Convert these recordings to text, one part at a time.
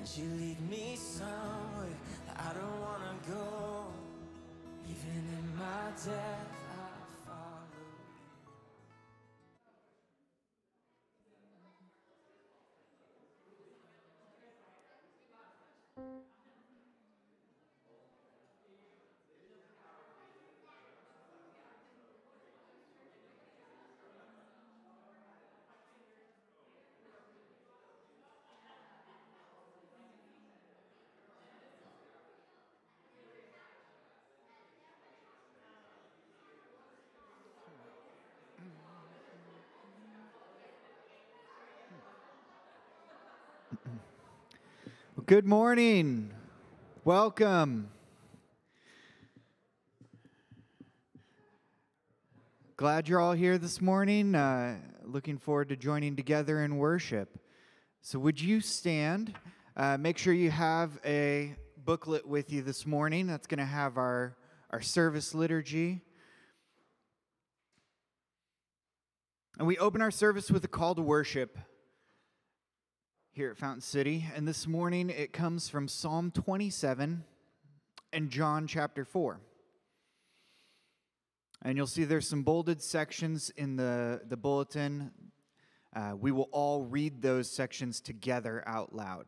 and you lead me somewhere that I don't wanna go. Even in my death, I follow you. Good morning. Welcome. Glad you're all here this morning. Looking forward to joining together in worship. So would you stand? Make sure you have a booklet with you this morning. That's going to have our service liturgy. And we open our service with a call to worship here at Fountain City. And this morning it comes from Psalm 27 and John chapter 4. And you'll see there's some bolded sections in the bulletin. We will all read those sections together out loud.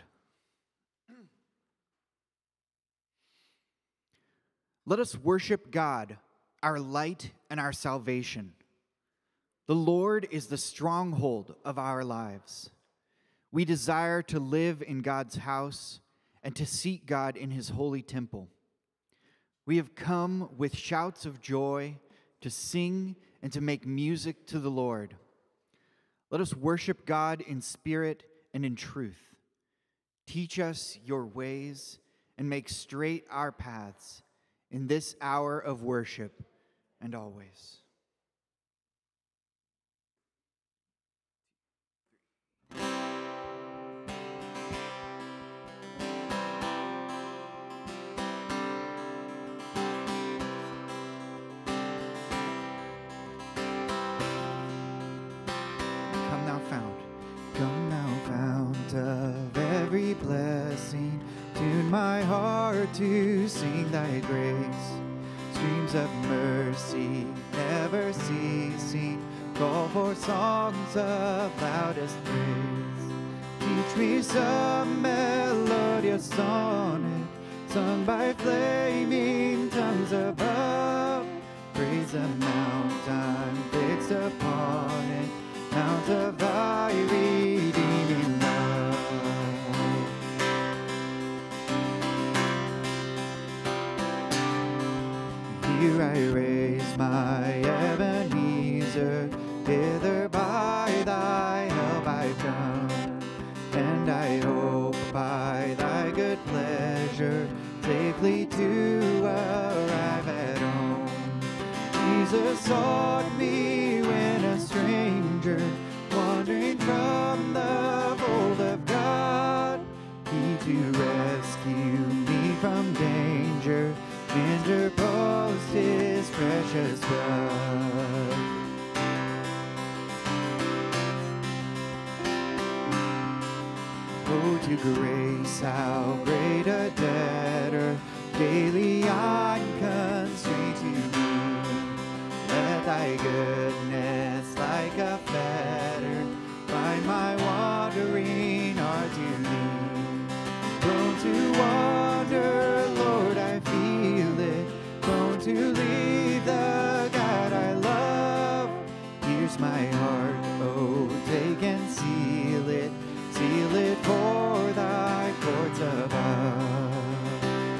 Let us worship God, our light and our salvation. The Lord is the stronghold of our lives. We desire to live in God's house and to seek God in his holy temple. We have come with shouts of joy to sing and to make music to the Lord. Let us worship God in spirit and in truth. Teach us your ways and make straight our paths in this hour of worship and always. Come thou fount of every blessing, tune my heart to sing thy grace. Streams of mercy never ceasing, call for songs of loudest praise. Teach me some melodious sonnet, sung by flaming tongues above. Praise the mount I'm fixed upon it, mount of thy redeeming love. Here I raise my Ebenezer, hither by thy help I've come, and I hope by thy good pleasure safely to arrive at home. Jesus sought me when a stranger, wandering from the fold of God. He to rescue me from danger interposed his precious blood. Oh, to grace, how great a debtor daily I'm constrained to be. Let thy goodness like a fetter bind my wandering heart to thee. Prone to wander, Lord, I feel it, prone to leave the God I love. Here's my heart, oh, take and seal it for thy courts above.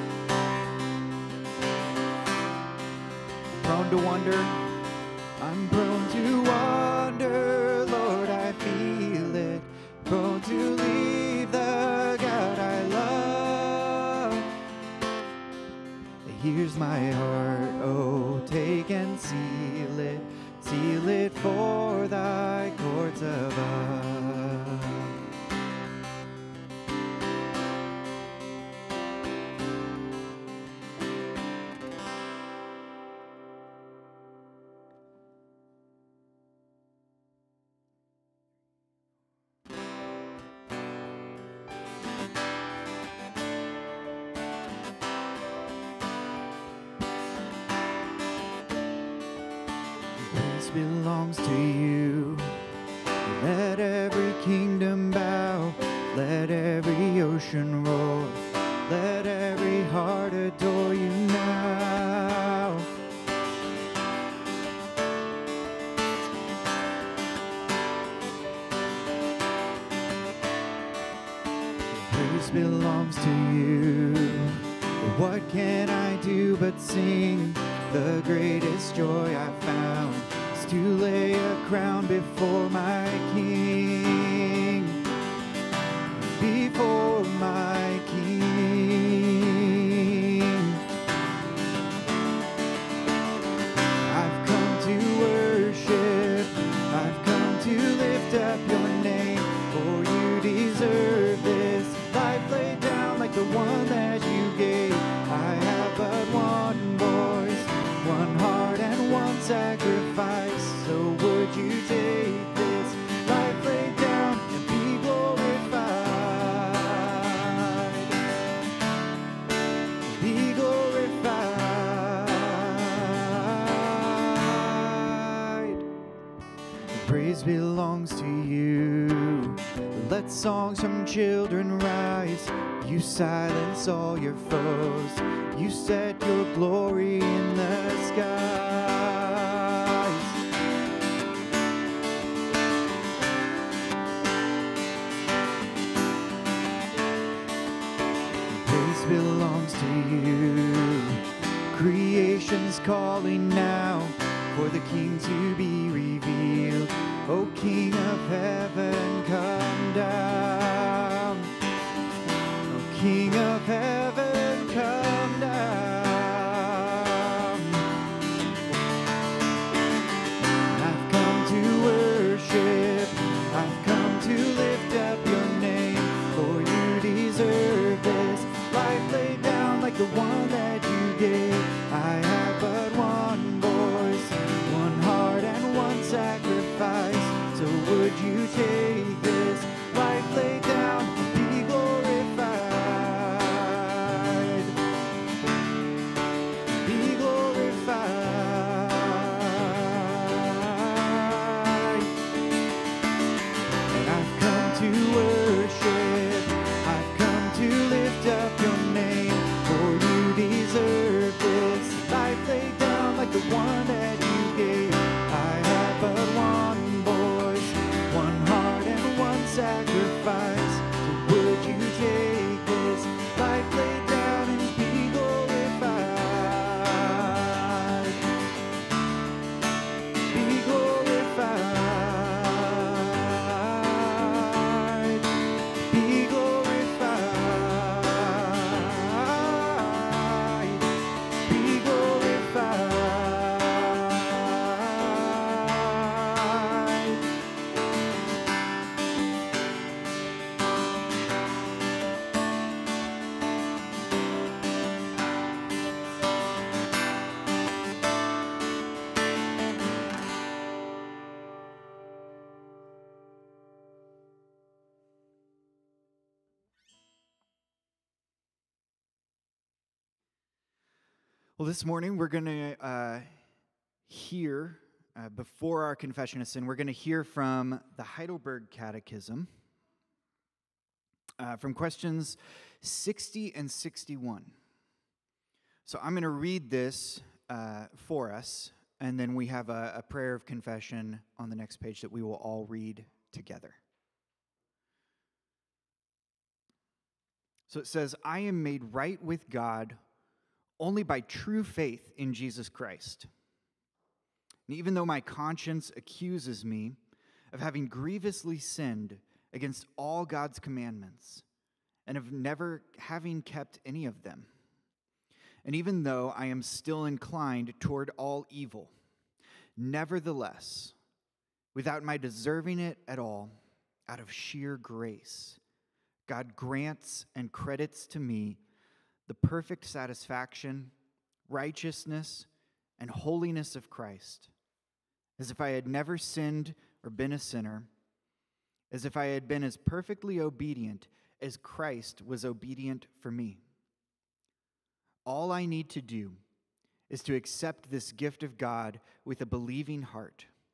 Prone to wander, I'm prone to wander, Lord, I feel it, prone to leave the God I love. Here's my heart, oh, take and seal it for thy courts above. belongs to you. Let every kingdom bow, let every ocean roar, let every heart adore you now. Praise belongs to you. What can I do but sing? The greatest joy I found is to lay a crown before my King. Before my King. I've come to worship, I've come to lift up your name, for you deserve this life laid down like the one that you gave. I have but one voice, one heart and one sacrifice, so would you take this life laid down and be glorified, be glorified. Praise belongs to you. Let songs from children rise. You silence all your foes. You set your glory in the skies. Praise belongs to you. Creation's calling now for the King to be revealed. O King of heaven, come down. O King of heaven, come down. I've come to worship, I've come to lift up your name, for you deserve this life laid down like the one that you gave. I have but one voice, one heart and one sacrifice, so would you take this life laid down and be glorified, be glorified. And I've come to worship, I've come to lift up your name, for you deserve this life laid down like the one that you gave. I have but one voice, one heart and one sacrifice, so would you take this life laid down and be glorified, be glorified, be glorified, be glorified. Well, this morning we're going to hear, before our confession of sin, we're going to hear from the Heidelberg Catechism, from questions 60 and 61. So I'm going to read this for us, and then we have a prayer of confession on the next page that we will all read together. So it says, I am made right with God only by true faith in Jesus Christ. And even though my conscience accuses me of having grievously sinned against all God's commandments and of never having kept any of them, and even though I am still inclined toward all evil, nevertheless, without my deserving it at all, out of sheer grace, God grants and credits to me the perfect satisfaction, righteousness, and holiness of Christ, as if I had never sinned or been a sinner, as if I had been as perfectly obedient as Christ was obedient for me. All I need to do is to accept this gift of God with a believing heart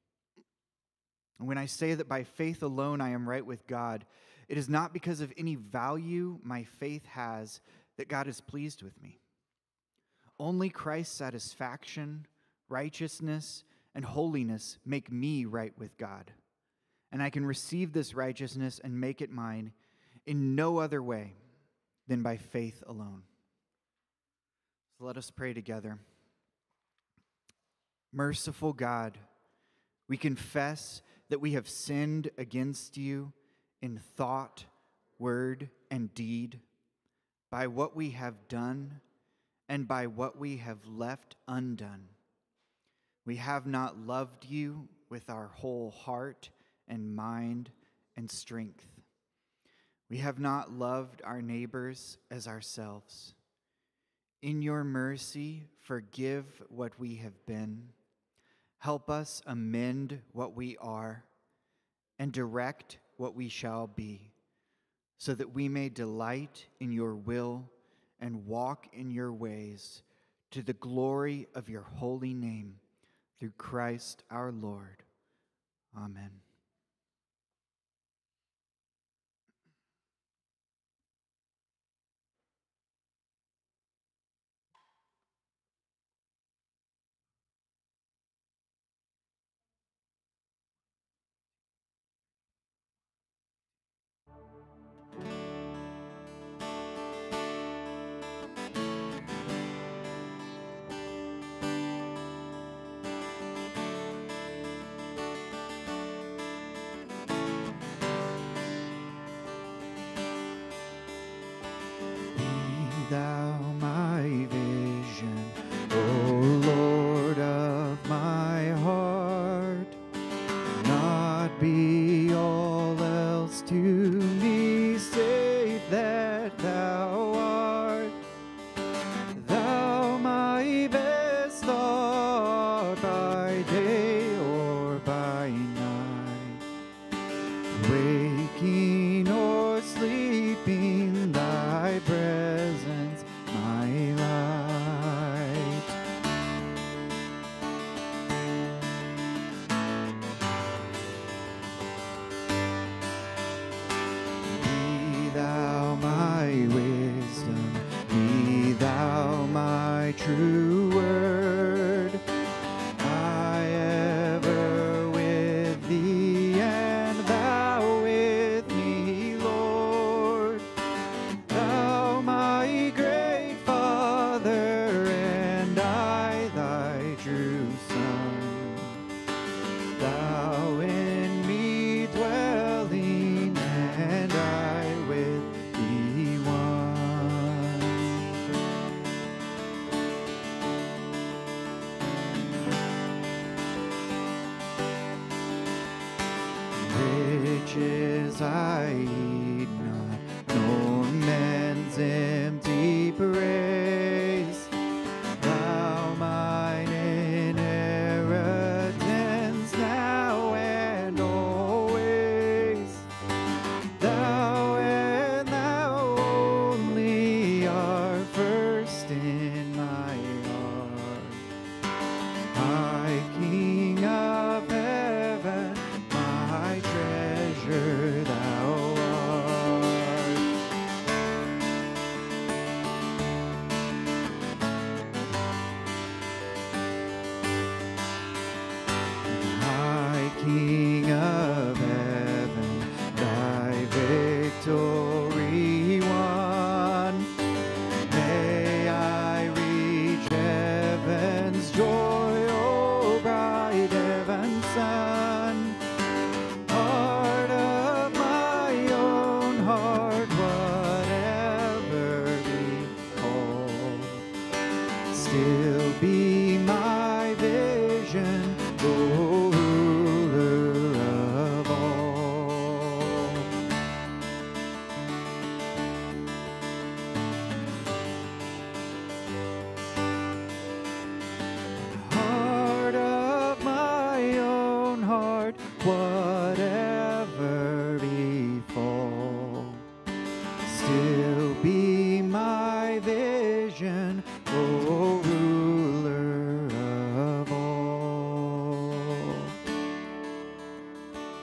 And when I say that by faith alone I am right with God, it is not because of any value my faith has that God is pleased with me. Only Christ's satisfaction, righteousness, and holiness make me right with God. And I can receive this righteousness and make it mine in no other way than by faith alone. So let us pray together. Merciful God, we confess that we have sinned against you in thought, word, and deed, by what we have done and by what we have left undone. We have not loved you with our whole heart and mind and strength. We have not loved our neighbors as ourselves. In your mercy, forgive what we have been. Help us amend what we are and direct what we shall be, so that we may delight in your will and walk in your ways, to the glory of your holy name, through Christ our Lord. Amen. Thou my vision, O Lord of my heart, not be all else to me save that thou art. Thou my best thought by day or by night, waking or sleeping, thy presence my light. Be thou my wisdom, be thou my true word. I ever with thee and thou with me, Lord. Thou my great Father, and I thy true Son. Thou in me dwelling, and I with thee one. Riches I heed not, nor men's empty praise. Thou mine inheritance now and always. Thou and thou only are first in my heart. High King of heaven, my treasure thou art. High King of heaven, thy victory won. May I reach heaven's joy, O bright heaven's sun. Heart of my own heart, whatever befall, still be my vision, O ruler of all. Heart of my own heart, whatever befall, still be my vision, O ruler of all.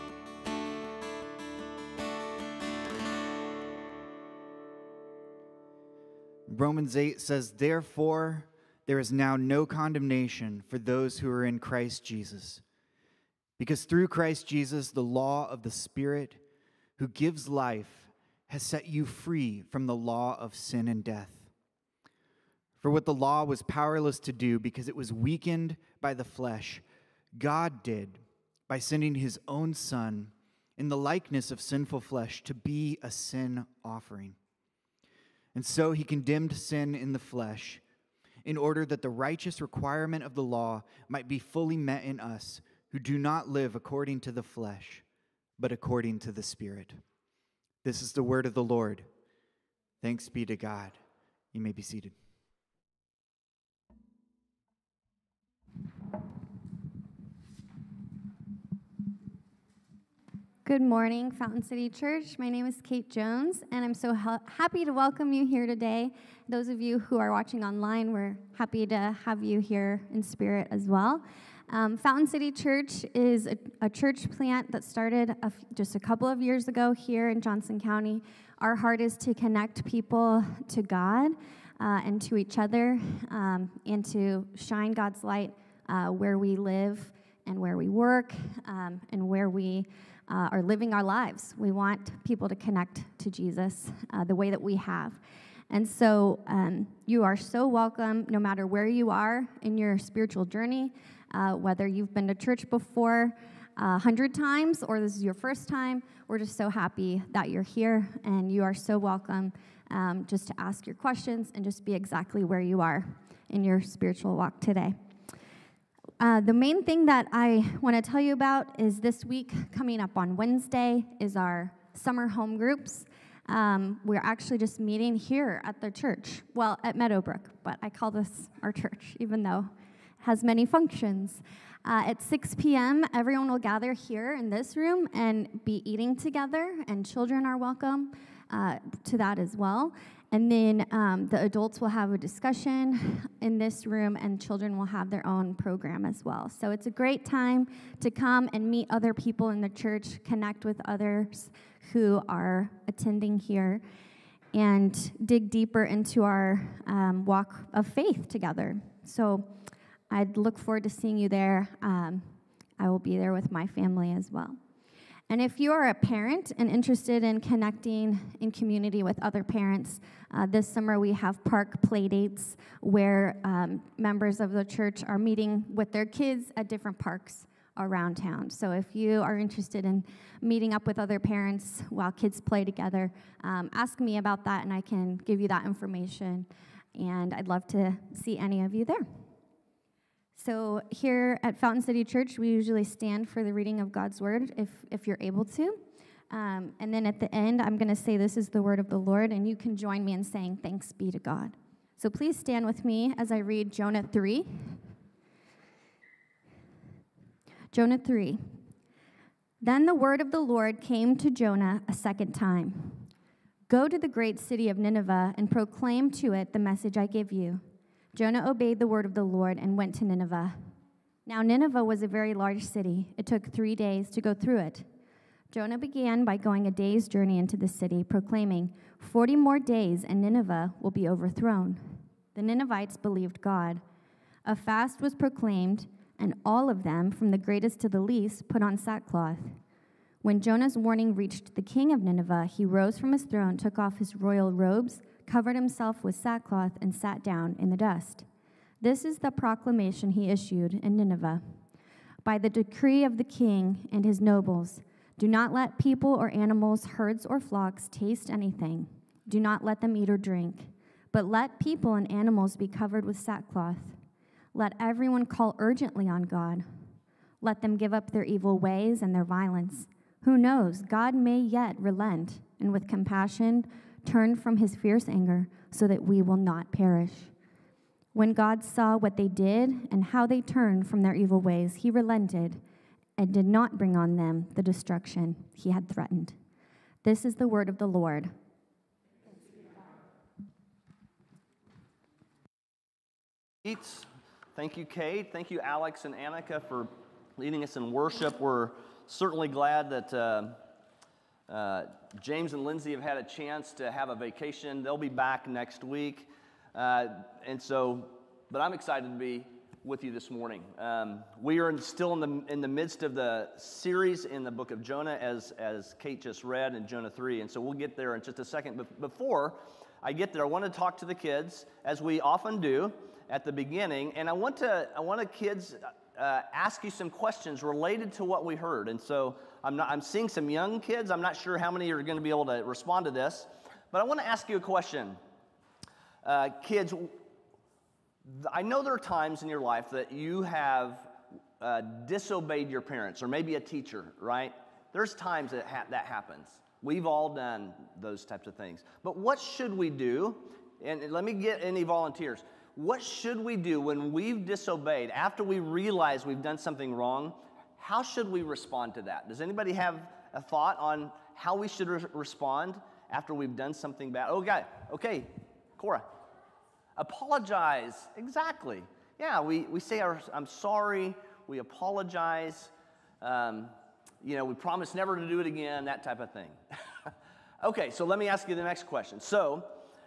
Romans 8 says, "Therefore, there is now no condemnation for those who are in Christ Jesus. Because through Christ Jesus, the law of the Spirit who gives life has set you free from the law of sin and death. For what the law was powerless to do because it was weakened by the flesh, God did by sending his own Son in the likeness of sinful flesh to be a sin offering. And so he condemned sin in the flesh in order that the righteous requirement of the law might be fully met in us who do not live according to the flesh, but according to the Spirit." This is the word of the Lord. Thanks be to God. You may be seated. Good morning, Fountain City Church. My name is Kate Jones, and I'm so happy to welcome you here today. Those of you who are watching online, we're happy to have you here in spirit as well. Fountain City Church is a church plant that started just a couple of years ago here in Johnson County. Our heart is to connect people to God and to each other and to shine God's light where we live and where we work and where we are living our lives. We want people to connect to Jesus the way that we have. And so you are so welcome no matter where you are in your spiritual journey, whether you've been to church before 100 times or this is your first time. We're just so happy that you're here, and you are so welcome just to ask your questions and just be exactly where you are in your spiritual walk today. The main thing that I want to tell you about is this week, coming up on Wednesday, is our summer home groups. We're actually just meeting here at the church, well, at Meadowbrook, but I call this our church, even though it has many functions. At 6 p.m., everyone will gather here in this room and be eating together, and children are welcome to that as well. And then the adults will have a discussion in this room, and children will have their own program as well. So it's a great time to come and meet other people in the church, connect with others who are attending here, and dig deeper into our walk of faith together. So I'd look forward to seeing you there. I will be there with my family as well. And if you are a parent and interested in connecting in community with other parents, this summer we have park play dates where members of the church are meeting with their kids at different parks around town. So if you are interested in meeting up with other parents while kids play together, ask me about that and I can give you that information. And I'd love to see any of you there. So here at Fountain City Church, we usually stand for the reading of God's Word, if you're able to. And then at the end, I'm going to say, "This is the word of the Lord," and you can join me in saying, "Thanks be to God." So please stand with me as I read Jonah 3. Jonah 3. Then the word of the Lord came to Jonah a second time. "Go to the great city of Nineveh and proclaim to it the message I give you." Jonah obeyed the word of the Lord and went to Nineveh. Now Nineveh was a very large city. It took 3 days to go through it. Jonah began by going a day's journey into the city, proclaiming, 40 more days and Nineveh will be overthrown." The Ninevites believed God. A fast was proclaimed, and all of them, from the greatest to the least, put on sackcloth. When Jonah's warning reached the king of Nineveh, he rose from his throne, took off his royal robes, covered himself with sackcloth, and sat down in the dust. This is the proclamation he issued in Nineveh. "By the decree of the king and his nobles, do not let people or animals, herds or flocks taste anything. Do not let them eat or drink, but let people and animals be covered with sackcloth. Let everyone call urgently on God. Let them give up their evil ways and their violence. Who knows, God may yet relent and with compassion turn from his fierce anger so that we will not perish." When God saw what they did and how they turned from their evil ways, he relented and did not bring on them the destruction he had threatened. This is the word of the Lord. Thank you, Kate. Thank you, Alex and Annika, for leading us in worship. We're certainly glad that James and Lindsay have had a chance to have a vacation. They'll be back next week. But I'm excited to be with you this morning. We are still in the midst of the series in the book of Jonah, as Kate just read in Jonah 3, and so we'll get there in just a second. But before I get there, I want to talk to the kids, as we often do at the beginning, and I want the kids ask you some questions related to what we heard. And so I'm seeing some young kids. I'm not sure how many are going to be able to respond to this, but I want to ask you a question. Kids, I know there are times in your life that you have disobeyed your parents, or maybe a teacher, right? There's times that happens. We've all done those types of things. But what should we do? And let me get any volunteers. What should we do when we've disobeyed, after we realize we've done something wrong? How should we respond to that? Does anybody have a thought on how we should respond after we've done something bad? Okay, Cora. Apologize. Exactly. Yeah, we say I'm sorry. We apologize. We promise never to do it again, that type of thing. Okay, so let me ask you the next question. So,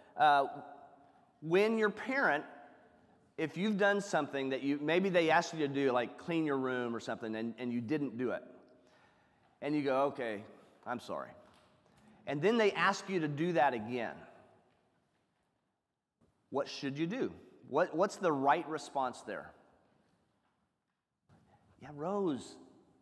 when your parent, if you've done something that maybe they asked you to do, like clean your room or something, and you didn't do it, and you go, okay, I'm sorry. And then they ask you to do that again. What should you do? What's the right response there? Yeah, Rose.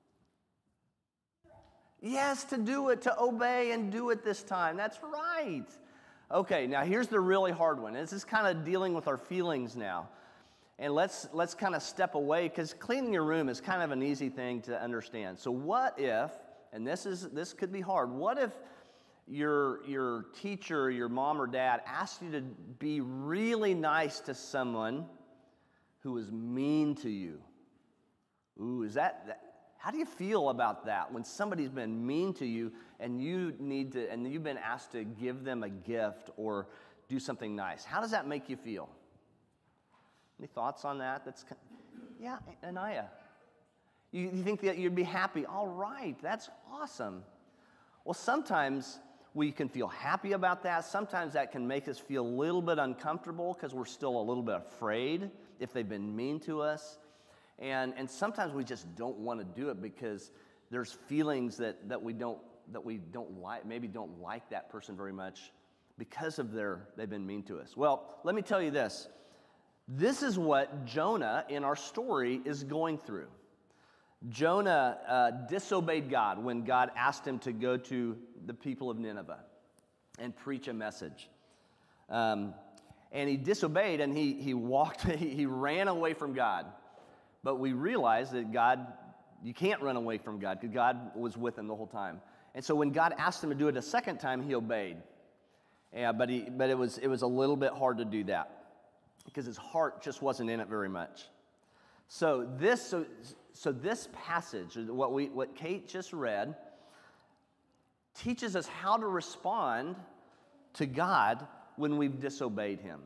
Yes, to do it, to obey and do it this time. That's right. Okay, now here's the really hard one. This is kind of dealing with our feelings now. And let's kind of step away, because cleaning your room is kind of an easy thing to understand. So what if, and this could be hard, what if your teacher, your mom or dad asked you to be really nice to someone who was mean to you? Ooh, how do you feel about that when somebody's been mean to you and you've been asked to give them a gift or do something nice? How does that make you feel? Any thoughts on that? Yeah, Anaya. You think that you'd be happy? All right, that's awesome. Well, sometimes we can feel happy about that. Sometimes that can make us feel a little bit uncomfortable because we're still a little bit afraid if they've been mean to us. And sometimes we just don't want to do it because there's feelings that we don't like, maybe don't like that person very much because of they've been mean to us. Well, let me tell you this. This is what Jonah in our story is going through. Jonah disobeyed God when God asked him to go to the people of Nineveh and preach a message. And he disobeyed, and he ran away from God. But we realize that you can't run away from God, because God was with him the whole time. And so when God asked him to do it a second time, he obeyed. But it was a little bit hard to do that because his heart just wasn't in it very much. So this passage, what Kate just read, teaches us how to respond to God when we've disobeyed him.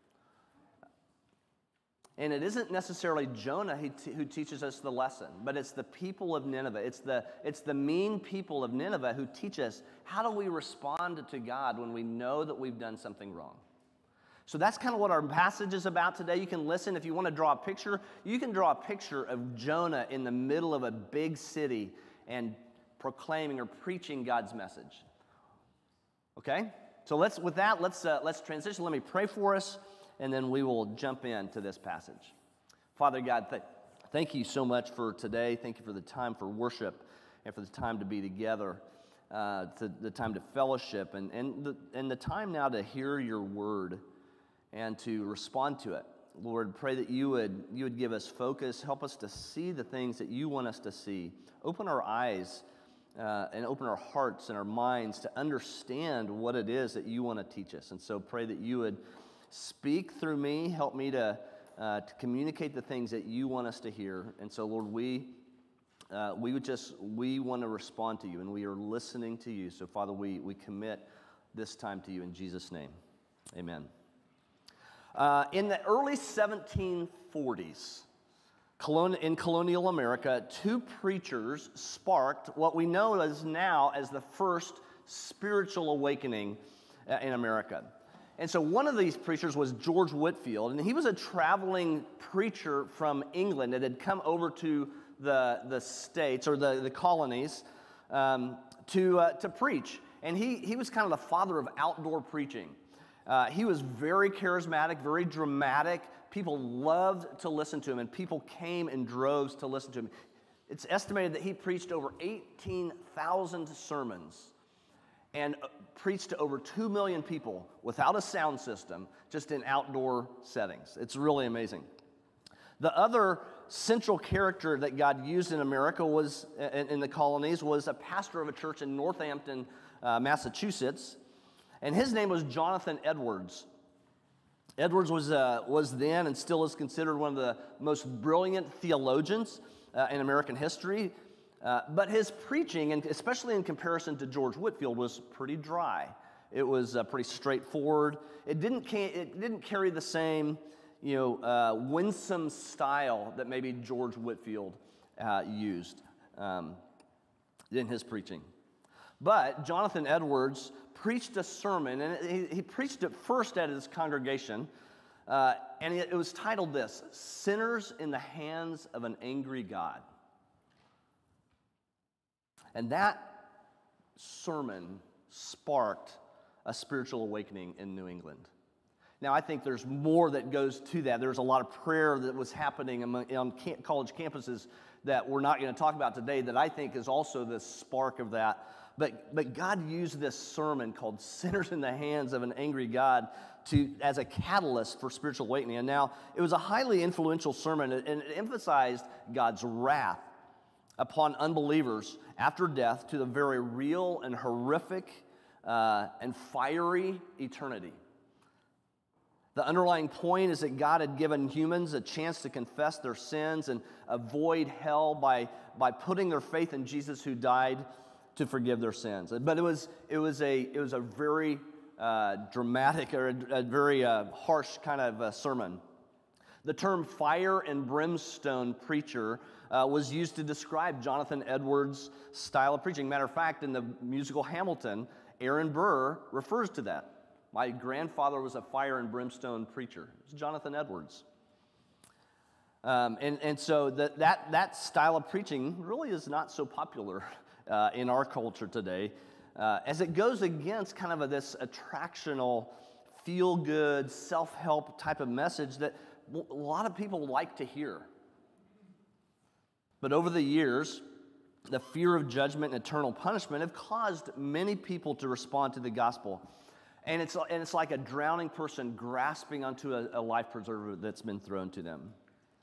And it isn't necessarily Jonah who teaches us the lesson, but it's the people of Nineveh. It's the mean people of Nineveh who teach us how do we respond to God when we know that we've done something wrong. So that's kind of what our passage is about today. You can listen. If you want to draw a picture, you can draw a picture of Jonah in the middle of a big city and proclaiming or preaching God's message. Okay? So let's transition. Let me pray for us, and then we will jump into this passage. Father God, thank you so much for today. Thank you for the time for worship and for the time to be together, the time to fellowship, and the time now to hear your word and to respond to it. Lord, pray that you would give us focus, help us to see the things that you want us to see. Open our eyes and open our hearts and our minds to understand what it is that you want to teach us. And so pray that you would speak through me, help me to communicate the things that you want us to hear. And so, Lord, we want to respond to you, and we are listening to you. So, Father, we commit this time to you in Jesus' name. Amen. In the early 1740s, in colonial America, two preachers sparked what we know as now as the first spiritual awakening in America. And so one of these preachers was George Whitefield, and he was a traveling preacher from England that had come over to the States or the colonies to preach. And he was kind of the father of outdoor preaching. He was very charismatic, very dramatic. People loved to listen to him, and people came in droves to listen to him. It's estimated that he preached over 18,000 sermons and preached to over 2 million people without a sound system, just in outdoor settings. It's really amazing. The other central character that God used in America was, in the colonies, was a pastor of a church in Northampton, Massachusetts, and his name was Jonathan Edwards. Edwards was then and still is considered one of the most brilliant theologians in American history. But his preaching, and especially in comparison to George Whitefield, was pretty dry. It was pretty straightforward. It didn't carry the same, winsome style that maybe George Whitefield used in his preaching. But Jonathan Edwards preached a sermon, and he preached it first at his congregation, and it was titled this: "Sinners in the Hands of an Angry God." And that sermon sparked a spiritual awakening in New England. Now, I think there's more that goes to that. There's a lot of prayer that was happening on college campuses that we're not going to talk about today that I think is also the spark of that. But God used this sermon called "Sinners in the Hands of an Angry God" as a catalyst for spiritual awakening. And now, it was a highly influential sermon, and it emphasized God's wrath upon unbelievers after death to the very real and horrific and fiery eternity. The underlying point is that God had given humans a chance to confess their sins and avoid hell by putting their faith in Jesus, who died to forgive their sins. But it was a very dramatic or a very harsh kind of sermon. The term "fire and brimstone preacher" was used to describe Jonathan Edwards' style of preaching. Matter of fact, in the musical Hamilton, Aaron Burr refers to that. "My grandfather was a fire and brimstone preacher." It's Jonathan Edwards. And so that style of preaching really is not so popular in our culture today, as it goes against kind of this attractional, feel-good, self-help type of message that a lot of people like to hear. But over the years, the fear of judgment and eternal punishment have caused many people to respond to the gospel. And it's like a drowning person grasping onto a life preserver that's been thrown to them.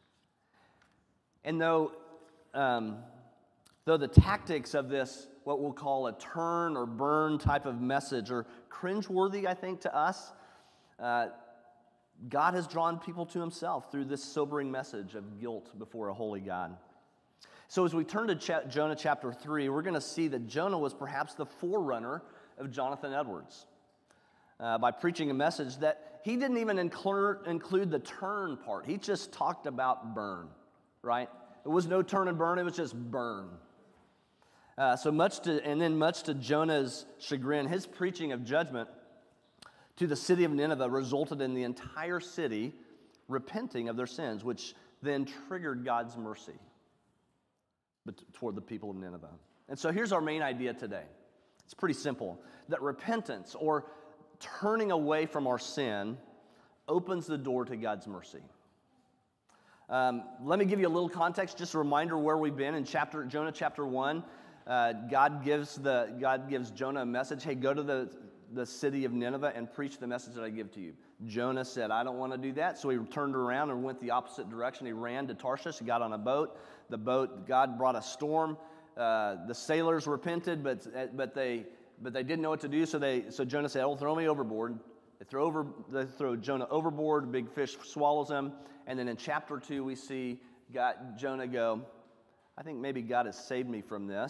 And though the tactics of this, what we'll call a turn or burn type of message, are cringeworthy, I think, to us, God has drawn people to himself through this sobering message of guilt before a holy God. So as we turn to Jonah chapter 3, we're going to see that Jonah was perhaps the forerunner of Jonathan Edwards by preaching a message that he didn't even include the turn part. He just talked about burn, right? It was no turn and burn, it was just burn. Much to Jonah's chagrin, his preaching of judgment to the city of Nineveh resulted in the entire city repenting of their sins, which then triggered God's mercy toward the people of Nineveh. And so here's our main idea today. It's pretty simple, that repentance, or turning away from our sin, opens the door to God's mercy. Let me give you a little context, just a reminder where we've been in Jonah chapter 1. God gives Jonah a message. Hey, go to the city of Nineveh and preach the message that I give to you. Jonah said, I don't want to do that. So he turned around and went the opposite direction. He ran to Tarshish. He got on a boat. God brought a storm. The sailors repented, but they didn't know what to do. So Jonah said, "Oh, throw me overboard." They throw Jonah overboard. A big fish swallows him. And then in chapter 2, we see Jonah go, I think maybe God has saved me from this.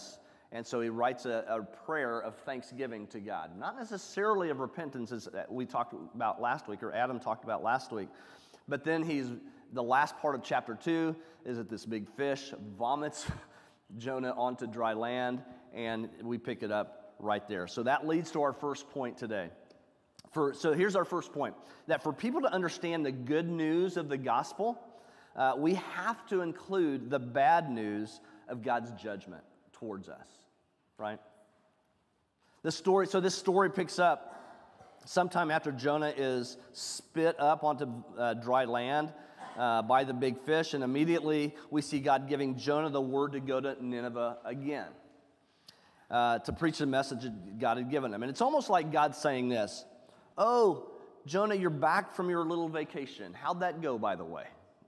And so he writes a prayer of thanksgiving to God. Not necessarily of repentance, as we talked about last week, or Adam talked about last week. But then the last part of chapter 2 is that this big fish vomits Jonah onto dry land, and we pick it up right there. So that leads to our first point today. So here's our first point, that for people to understand the good news of the gospel, we have to include the bad news of God's judgment towards us, right? This story picks up sometime after Jonah is spit up onto dry land by the big fish, and immediately we see God giving Jonah the word to go to Nineveh again to preach the message that God had given him. And it's almost like God saying this, "Oh, Jonah, you're back from your little vacation. How'd that go, by the way?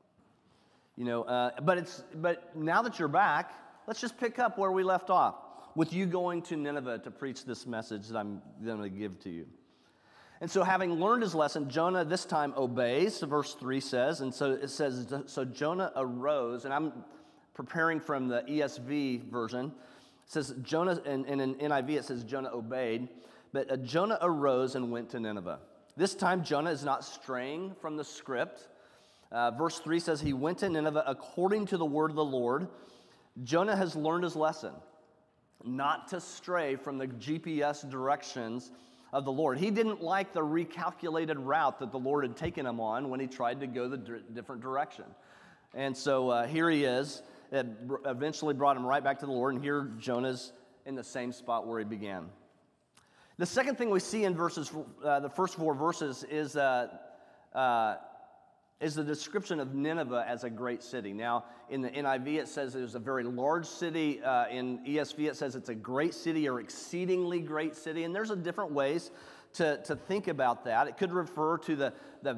But now that you're back, let's just pick up where we left off with you going to Nineveh to preach this message that I'm going to give to you." And so having learned his lesson, Jonah this time obeys, verse 3 says. And so it says, so Jonah arose, and I'm preparing from the ESV version. It says Jonah, and in NIV it says Jonah obeyed. But Jonah arose and went to Nineveh. This time Jonah is not straying from the script. Verse 3 says he went to Nineveh according to the word of the Lord. Jonah has learned his lesson, not to stray from the GPS directions of the Lord. He didn't like the recalculated route that the Lord had taken him on when he tried to go the different direction. And so here he is. It eventually brought him right back to the Lord, and here Jonah's in the same spot where he began. The second thing we see in the first 4 verses is the description of Nineveh as a great city. Now, in the NIV, it says it was a very large city. In ESV, it says it's a great city or exceedingly great city. And there's different ways to think about that. It could refer to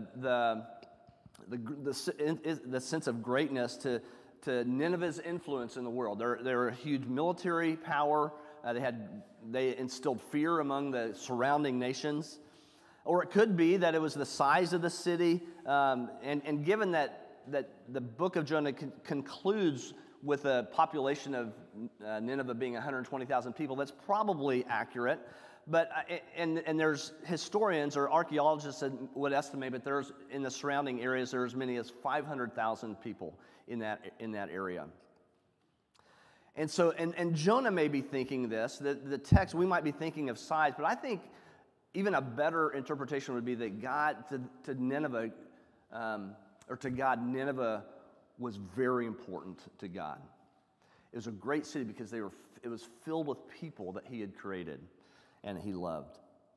the sense of greatness to Nineveh's influence in the world. They're a huge military power. They instilled fear among the surrounding nations. Or it could be that it was the size of the city, and given that the book of Jonah concludes with a population of Nineveh being 120,000 people, that's probably accurate. But and there's historians or archaeologists that would estimate, but there's in the surrounding areas there's as many as 500,000 people in that area. And so and Jonah may be thinking this. The text, we might be thinking of size, but I think even a better interpretation would be that God, to Nineveh, or to God, Nineveh was very important to God. It was a great city because it was filled with people that he had created and he loved.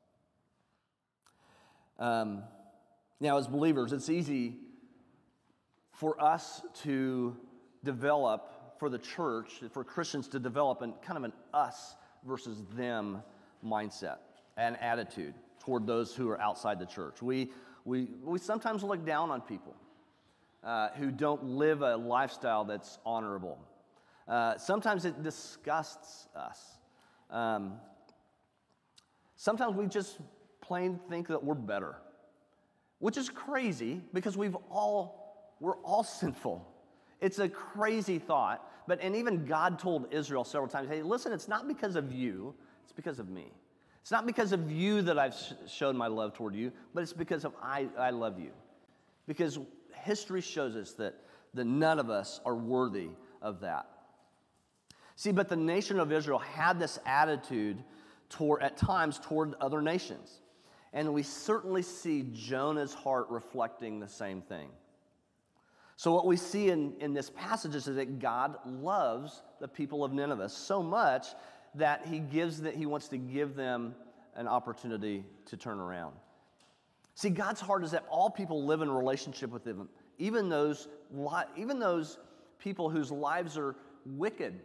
Now, as believers, it's easy for us to develop, for the church, for Christians to develop kind of an us versus them mindset and attitude toward those who are outside the church. We sometimes look down on people who don't live a lifestyle that's honorable. Sometimes it disgusts us. Sometimes we just plain think that we're better, which is crazy because we're all sinful. It's a crazy thought, and even God told Israel several times, hey, listen, it's not because of you, it's because of me. It's not because of you that I've shown my love toward you, but it's because of I love you. Because history shows us that none of us are worthy of that. See, but the nation of Israel had this attitude at times toward other nations. And we certainly see Jonah's heart reflecting the same thing. So what we see in this passage is that God loves the people of Nineveh so much that he wants to give them an opportunity to turn around. See, God's heart is that all people live in a relationship with him, even those people whose lives are wicked.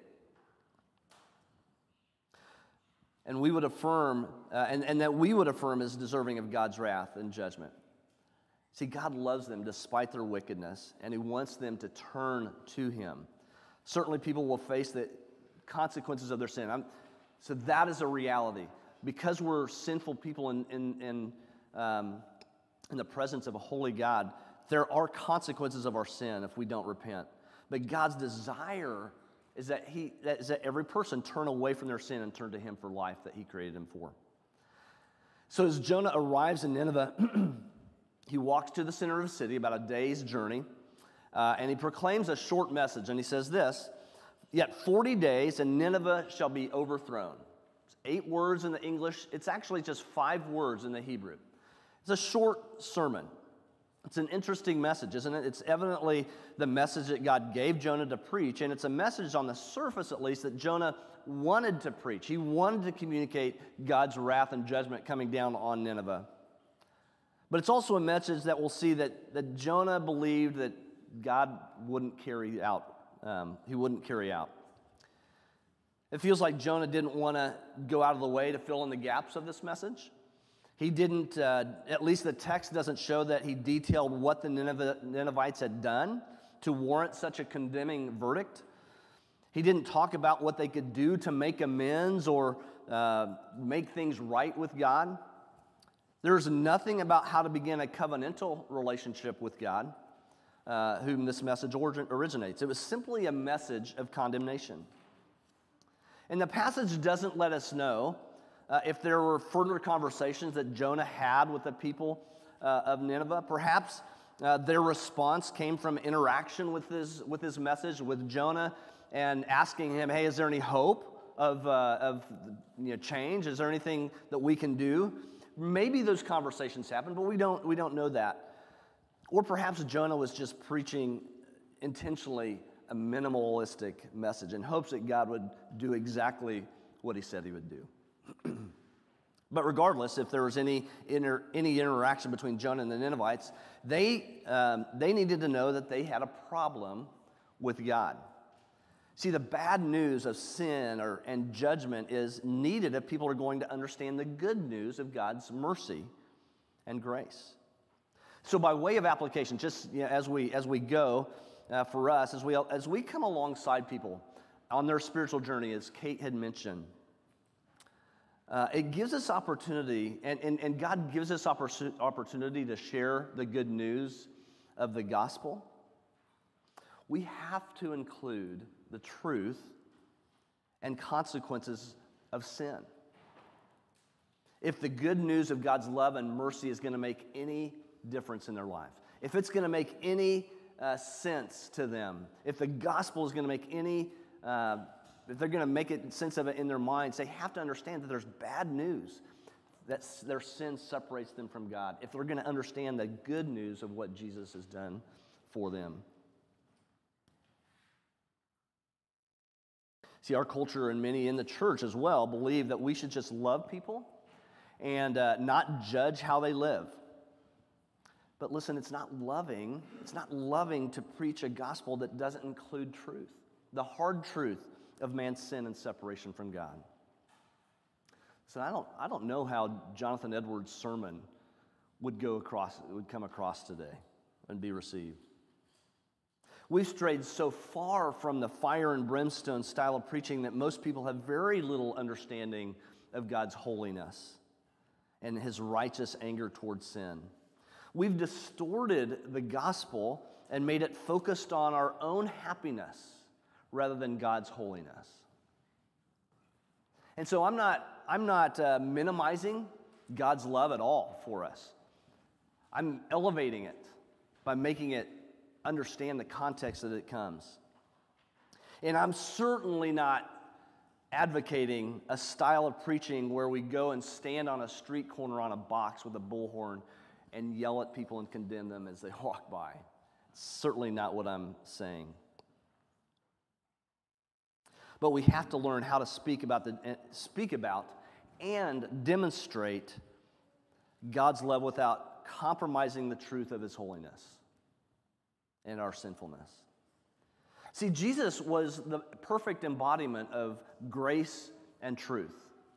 And we would affirm, and that we would affirm is deserving of God's wrath and judgment. See, God loves them despite their wickedness, and he wants them to turn to him. Certainly people will face the consequences of their sin. So that is a reality. Because we're sinful people in the presence of a holy God, there are consequences of our sin if we don't repent. But God's desire is that every person turn away from their sin and turn to him for life that he created him for. So as Jonah arrives in Nineveh, he walks to the center of the city, about a day's journey, and he proclaims a short message, and he says this, "Yet 40 days and Nineveh shall be overthrown." It's 8 words in the English. It's actually just 5 words in the Hebrew. It's a short sermon. It's an interesting message, isn't it? It's evidently the message that God gave Jonah to preach, and it's a message on the surface, at least, that Jonah wanted to preach. He wanted to communicate God's wrath and judgment coming down on Nineveh. But it's also a message that we'll see that Jonah believed that God wouldn't carry out. He wouldn't carry out. It feels like Jonah didn't want to go out of the way to fill in the gaps of this message. He didn't, at least the text doesn't show that he detailed what the Ninevites had done to warrant such a condemning verdict. He didn't talk about what they could do to make amends or make things right with God. There's nothing about how to begin a covenantal relationship with God, whom this message originates. It was simply a message of condemnation. And the passage doesn't let us know if there were further conversations that Jonah had with the people of Nineveh. Perhaps their response came from interaction with his message, with Jonah, and asking him, "Hey, is there any hope of change? Is there anything that we can do?" Maybe those conversations happened, but we don't know that. Or perhaps Jonah was just preaching intentionally a minimalistic message in hopes that God would do exactly what he said he would do. But regardless, if there was any interaction between Jonah and the Ninevites, they needed to know that they had a problem with God. See, the bad news of sin and judgment is needed if people are going to understand the good news of God's mercy and grace. So by way of application, just as we go, for us, as we come alongside people on their spiritual journey, as Kate had mentioned, it gives us opportunity, and God gives us opportunity to share the good news of the gospel. We have to include the truth and consequences of sin. If the good news of God's love and mercy is going to make any difference in their life, if it's going to make any sense to them, if the gospel is going to make any if they're going to make sense of it in their minds, they have to understand that there's bad news, that their sin separates them from God, if they're going to understand the good news of what Jesus has done for them. See, our culture and many in the church as well believe that we should just love people and not judge how they live. But listen, it's not loving to preach a gospel that doesn't include truth, the hard truth of man's sin and separation from God. So I don't know how Jonathan Edwards' sermon would come across today and be received. We've strayed so far from the fire and brimstone style of preaching that most people have very little understanding of God's holiness and his righteous anger towards sin. We've distorted the gospel and made it focused on our own happiness rather than God's holiness. And so I'm not minimizing God's love at all for us. I'm elevating it by making it understand the context that it comes. And I'm certainly not advocating a style of preaching where we go and stand on a street corner on a box with a bullhorn and yell at people and condemn them as they walk by. It's certainly not what I'm saying. But we have to learn how to speak about and demonstrate God's love without compromising the truth of his holiness and our sinfulness. See, Jesus was the perfect embodiment of grace and truth.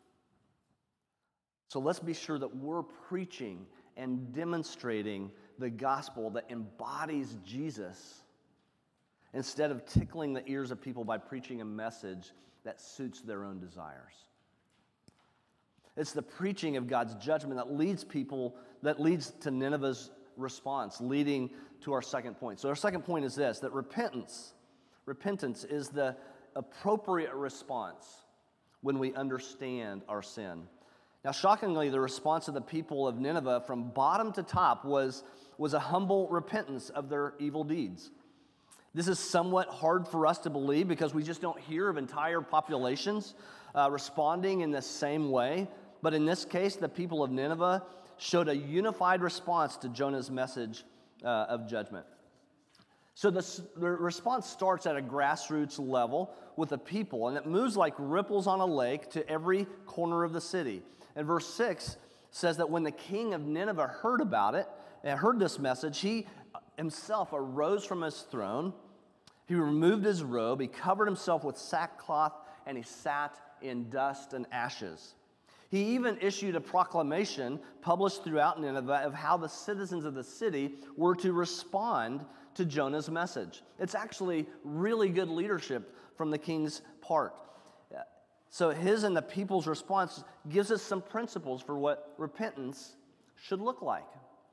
So let's be sure that we're preaching and demonstrating the gospel that embodies Jesus instead of tickling the ears of people by preaching a message that suits their own desires. It's the preaching of God's judgment that leads to Nineveh's response, leading to our second point. So our second point is this, that repentance is the appropriate response when we understand our sin. Now, shockingly, the response of the people of Nineveh from bottom to top was a humble repentance of their evil deeds. This is somewhat hard for us to believe because we just don't hear of entire populations responding in the same way. But in this case, the people of Nineveh showed a unified response to Jonah's message of judgment. So the response starts at a grassroots level with the people, and it moves like ripples on a lake to every corner of the city. And verse 6 says that when the king of Nineveh heard about it, and heard this message, he himself arose from his throne, he removed his robe, he covered himself with sackcloth, and he sat in dust and ashes. He even issued a proclamation published throughout Nineveh of how the citizens of the city were to respond to Jonah's message. It's actually really good leadership from the king's part. So his and the people's response gives us some principles for what repentance should look like.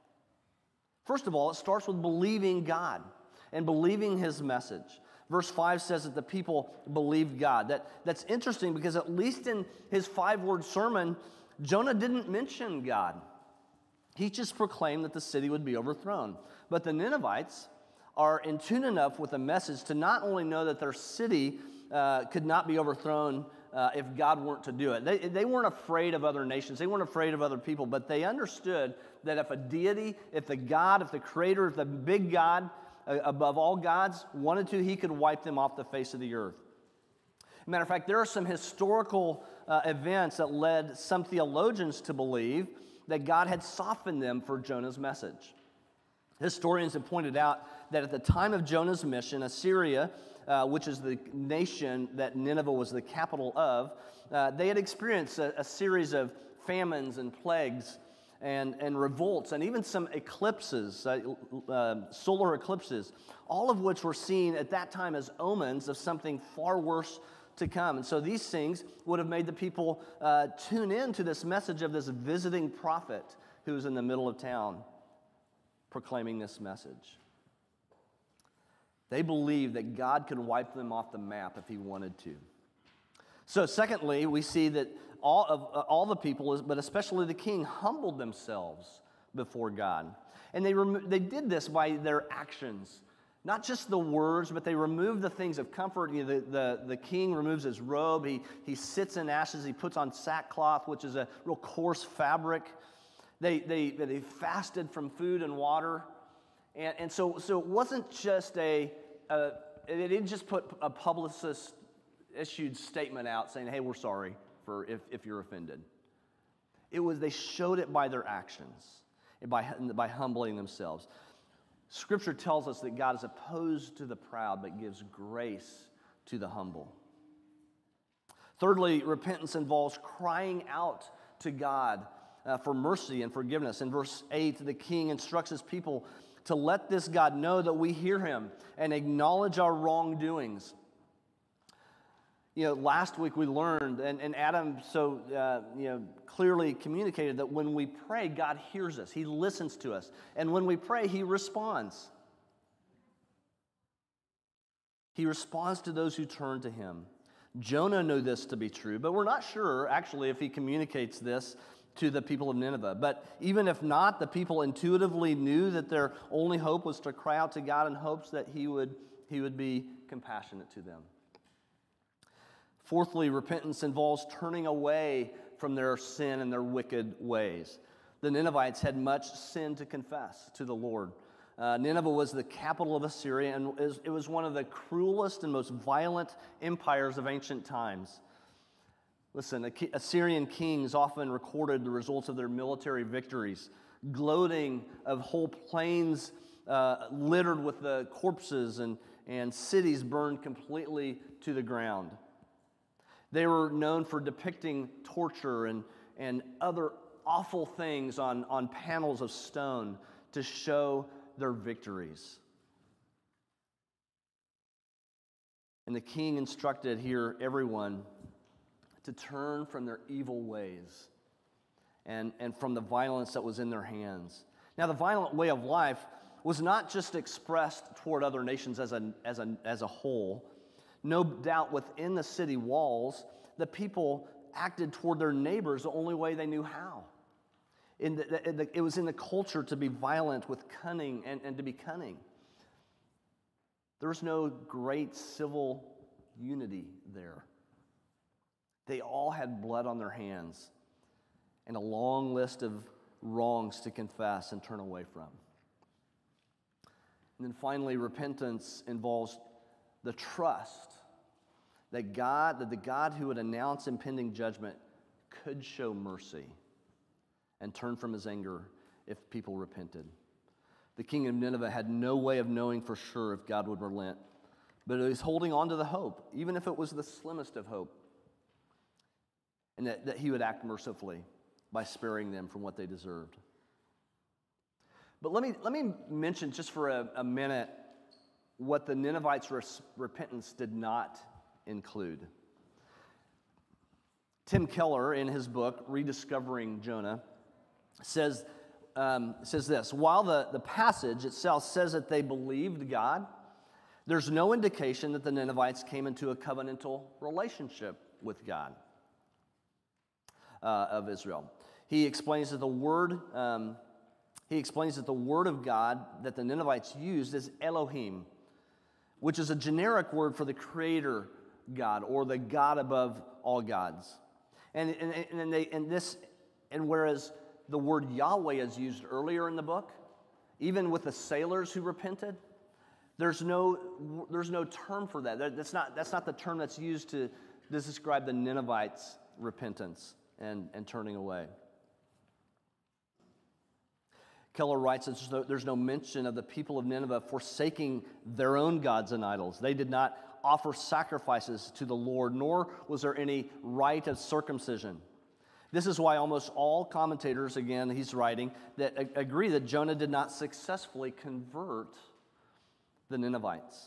First of all, it starts with believing God and believing his message. Verse 5 says that the people believed God. That's interesting because at least in his 5-word sermon, Jonah didn't mention God. He just proclaimed that the city would be overthrown. But the Ninevites are in tune enough with the message to not only know that their city could not be overthrown if God weren't to do it. They weren't afraid of other nations. They weren't afraid of other people. But they understood that if a deity, if the God, if the creator, if the big God above all gods wanted to, he could wipe them off the face of the earth. Matter of fact, there are some historical events that led some theologians to believe that God had softened them for Jonah's message. Historians have pointed out that at the time of Jonah's mission, Assyria, which is the nation that Nineveh was the capital of, they had experienced a series of famines and plagues and revolts and even some eclipses, solar eclipses, all of which were seen at that time as omens of something far worse to come. And so these things would have made the people tune in to this message of this visiting prophet who was in the middle of town proclaiming this message. They believed that God could wipe them off the map if he wanted to. So secondly, we see that all the people, but especially the king, humbled themselves before God. And they did this by their actions. Not just the words, but they removed the things of comfort. You know, the king removes his robe. He sits in ashes. He puts on sackcloth, which is a real coarse fabric. They fasted from food and water. And so it wasn't just they didn't just put a publicist issued statement out saying, hey, we're sorry for if you're offended. It was, they showed it by their actions, and by humbling themselves. Scripture tells us that God is opposed to the proud, but gives grace to the humble. Thirdly, repentance involves crying out to God for mercy and forgiveness. In verse 8, the king instructs his people to let this God know that we hear him and acknowledge our wrongdoings. You know, last week we learned, and Adam clearly communicated that when we pray, God hears us. He listens to us. And when we pray, he responds. He responds to those who turn to him. Jonah knew this to be true, but we're not sure, actually, if he communicates this to the people of Nineveh. But even if not, the people intuitively knew that their only hope was to cry out to God in hopes that he would be compassionate to them. Fourthly, repentance involves turning away from their sin and their wicked ways. The Ninevites had much sin to confess to the Lord. Nineveh was the capital of Assyria, and it was one of the cruelest and most violent empires of ancient times. Listen, Assyrian kings often recorded the results of their military victories, gloating of whole plains littered with the corpses and cities burned completely to the ground. They were known for depicting torture and other awful things on panels of stone to show their victories. And the king instructed here everyone to turn from their evil ways and from the violence that was in their hands. Now, the violent way of life was not just expressed toward other nations as a whole. No doubt within the city walls, the people acted toward their neighbors the only way they knew how. It was in the culture to be violent with cunning and to be cunning. There was no great civil unity there. They all had blood on their hands and a long list of wrongs to confess and turn away from. And then finally, repentance involves the trust that the God who would announce impending judgment could show mercy and turn from his anger if people repented. The king of Nineveh had no way of knowing for sure if God would relent, but he was holding on to the hope, even if it was the slimmest of hope, and that he would act mercifully by sparing them from what they deserved. But let me mention just for a minute what the Ninevites' repentance did not include. Tim Keller, in his book, Rediscovering Jonah, says this: while the passage itself says that they believed God, there's no indication that the Ninevites came into a covenantal relationship with God of Israel. He explains that the word of God that the Ninevites used is Elohim, which is a generic word for the creator God or the God above all gods. And whereas the word Yahweh is used earlier in the book, even with the sailors who repented, there's no term for that. That's not the term that's used to describe the Ninevites' repentance and turning away. Keller writes that there's no mention of the people of Nineveh forsaking their own gods and idols. They did not offer sacrifices to the Lord, nor was there any rite of circumcision. This is why almost all commentators, again, he's writing, that agree that Jonah did not successfully convert the Ninevites.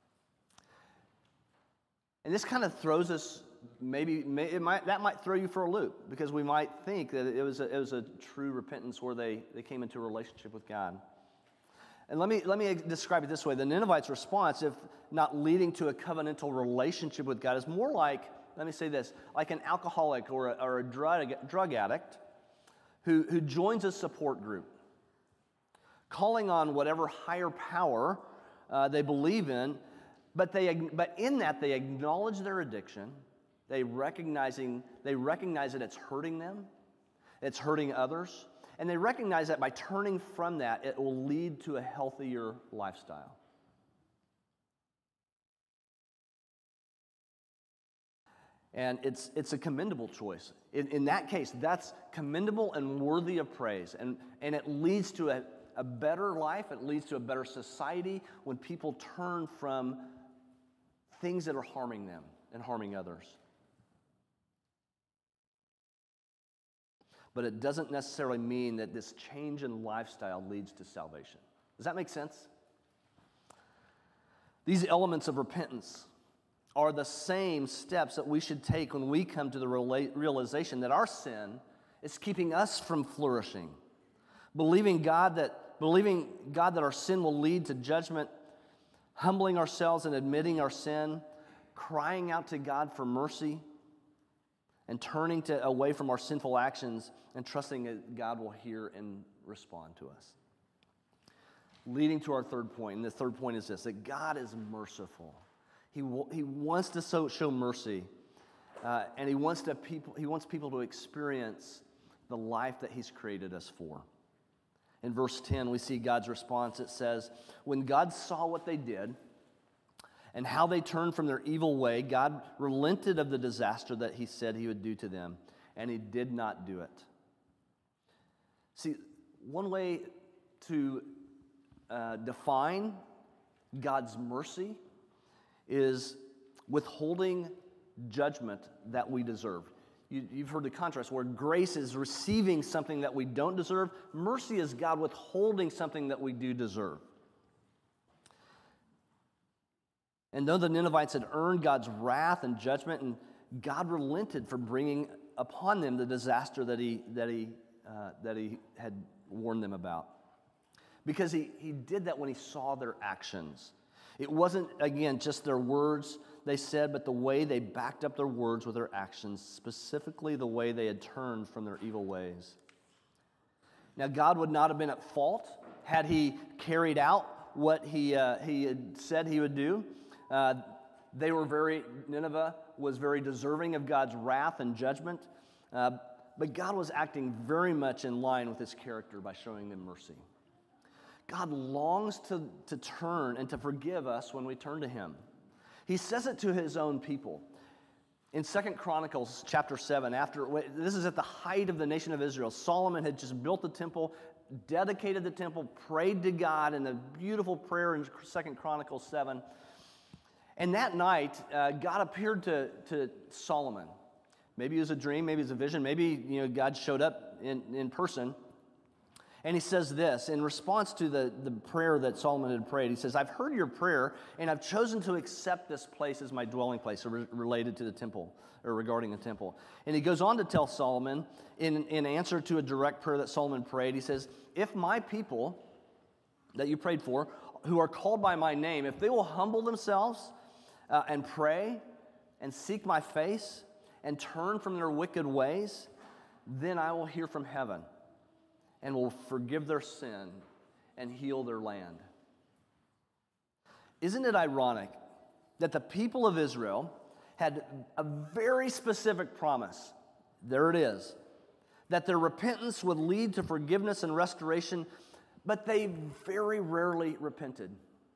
And this kind of throws us, that might throw you for a loop, because we might think that it was a true repentance where they came into a relationship with God. And let me describe it this way. The Ninevites' response, if not leading to a covenantal relationship with God, is more like, let me say this, like an alcoholic or a drug addict who joins a support group, calling on whatever higher power they believe in, but in that they acknowledge their addiction. They recognize that it's hurting them, it's hurting others, and they recognize that by turning from that, it will lead to a healthier lifestyle. And it's a commendable choice. In that case, that's commendable and worthy of praise. And it leads to a better life. It leads to a better society when people turn from things that are harming them and harming others. But it doesn't necessarily mean that this change in lifestyle leads to salvation. Does that make sense? These elements of repentance are the same steps that we should take when we come to the realization that our sin is keeping us from flourishing. Believing God that our sin will lead to judgment, humbling ourselves and admitting our sin, crying out to God for mercy, and turning away from our sinful actions and trusting that God will hear and respond to us. Leading to our third point, and the third point is this, that God is merciful. He wants to show mercy, and he wants people to experience the life that he's created us for. In verse 10, we see God's response. It says, when God saw what they did and how they turned from their evil way, God relented of the disaster that he said he would do to them, and he did not do it. See, one way to define God's mercy is withholding judgment that we deserve. You've heard the contrast where grace is receiving something that we don't deserve. Mercy is God withholding something that we do deserve. And though the Ninevites had earned God's wrath and judgment, and God relented for bringing upon them the disaster that he had warned them about. Because he did that when he saw their actions. It wasn't, again, just their words they said, but the way they backed up their words with their actions, specifically the way they had turned from their evil ways. Now, God would not have been at fault had he carried out what he had said he would do. Nineveh was very deserving of God's wrath and judgment, but God was acting very much in line with his character by showing them mercy. God longs to turn and to forgive us when we turn to him. He says it to his own people. In 2 Chronicles chapter 7, this is at the height of the nation of Israel. Solomon had just built the temple, dedicated the temple, prayed to God in a beautiful prayer in 2 Chronicles 7. And that night, God appeared to Solomon. Maybe it was a dream, maybe it was a vision, maybe God showed up in person. And he says this, in response to the prayer that Solomon had prayed, he says, I've heard your prayer, and I've chosen to accept this place as my dwelling place, related to the temple, or regarding the temple. And he goes on to tell Solomon, in answer to a direct prayer that Solomon prayed, he says, if my people that you prayed for, who are called by my name, if they will humble themselves and pray and seek my face and turn from their wicked ways, then I will hear from heaven and will forgive their sin and heal their land. Isn't it ironic that the people of Israel had a very specific promise, there it is, that their repentance would lead to forgiveness and restoration, but they very rarely repented